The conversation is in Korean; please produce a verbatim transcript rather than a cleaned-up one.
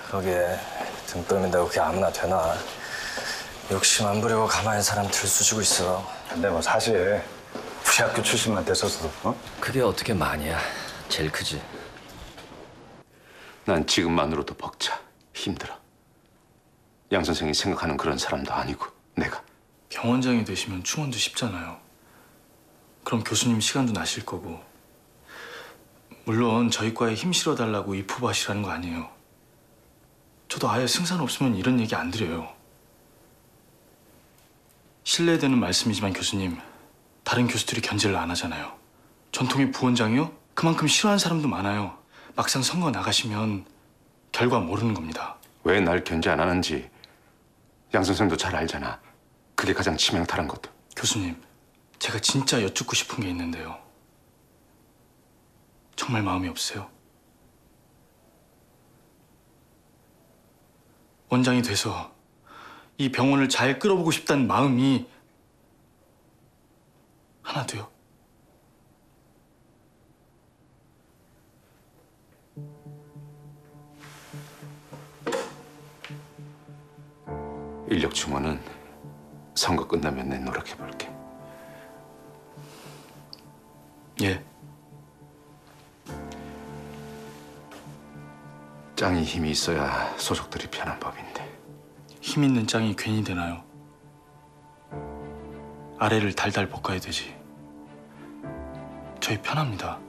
그러게 등 떠민다고 그게 아무나 되나. 욕심 안 부리고 가만히 사람 들쑤시고 있어. 근데 뭐 사실 우리 학교 출신만 됐었어도 어? 그게 어떻게 많이야. 제일 크지. 난 지금만으로도 벅차. 힘들어. 양 선생이 생각하는 그런 사람도 아니고 내가. 병원장이 되시면 충원도 쉽잖아요. 그럼 교수님 시간도 나실 거고. 물론 저희 과에 힘 실어달라고 입후보하시라는 거 아니에요. 저도 아예 승산 없으면 이런 얘기 안 드려요. 신뢰되는 말씀이지만 교수님, 다른 교수들이 견제를 안 하잖아요. 전통의 부원장이요? 그만큼 싫어하는 사람도 많아요. 막상 선거 나가시면 결과 모르는 겁니다. 왜 날 견제 안 하는지 양 선생도 잘 알잖아. 그게 가장 치명타란 것도. 교수님, 제가 진짜 여쭙고 싶은 게 있는데요. 정말 마음이 없으세요? 원장이 돼서 이 병원을 잘 끌어보고 싶다는 마음이 하나도요? 인력 충원은 선거 끝나면 내 노력해볼게. 예. 짱이 힘이 있어야 소속들이 편한 법인데. 힘 있는 짱이 괜히 되나요? 아래를 달달 볶아야 되지. 저희 편합니다.